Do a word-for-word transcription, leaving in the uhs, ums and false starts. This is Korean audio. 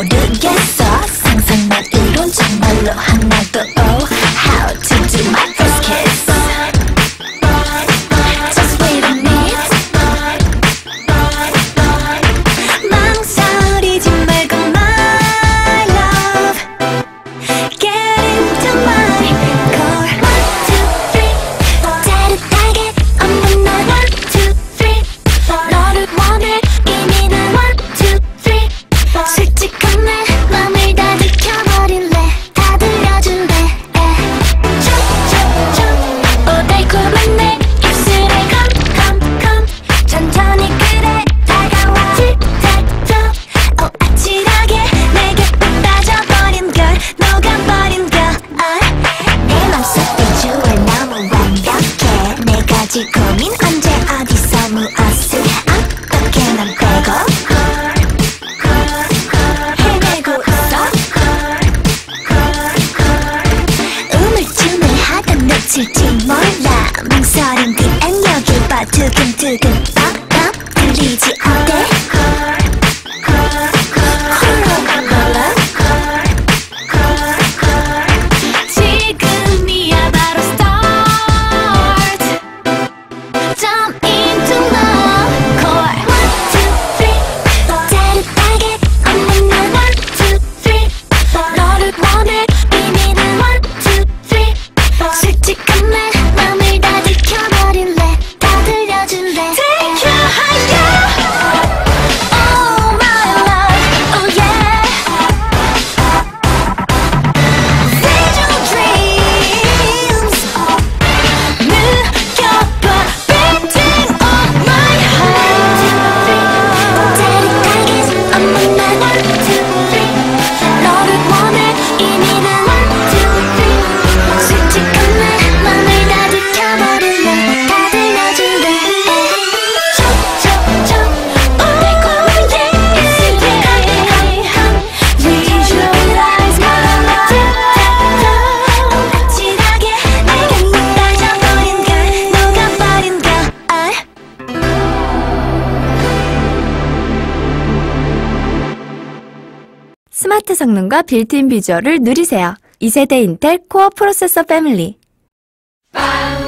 모르겠어 상상만으론 정말로 하나도 oh how to do my first kiss Just wait a minute 망설이지 말고 my love Get into my core One, two, three 짜릿하게 없는 날 One, two, three 너를 원해 이미 난 One, two, three 솔직한 내 맘을 다 지켜버릴래 다 들려줄래 촉촉촉 오 달콤한 내 입술에 come come come 천천히 그래 다가와 틱탁톡 오 아찔하게 내 곁에 빠져버린 걸 녹아버린 걸 내 맘속 비주얼 너무 완벽해 내가 지 고민 언제 어디서 무엇을 어떻게 난 빼고 해내고 있어 우물쭈물하다 놓칠지 몰라 망설임 뒤엔 여길 봐 두근두근 빡빡 들리지 어때 지금이야 바로 start Jump into my core One, two, three 짜릿하게 없는 날 One, two, three 너를 원해 이미 난 One, two, three 솔직한 내 맘을 다 지켜버릴래 다 들려줄래 Take you higher Oh my love, oh yeah Seize your dreams 느껴봐 beating of my heart 짜릿하게 없는 날 One, two, three 너를 원해 이미 난 One, two, three 솔직한 내 맘을 다 지켜버릴래 다 들려줄래 촉촉촉 오 달콤한 내 입술에 come come visualize my life 틱탁톡 아찔하게 내 곁에 빠져버린 걸 녹아버린 걸 스마트 성능과 빌트인 비주얼을 누리세요. 이 세대 인텔 코어 프로세서 패밀리. 빵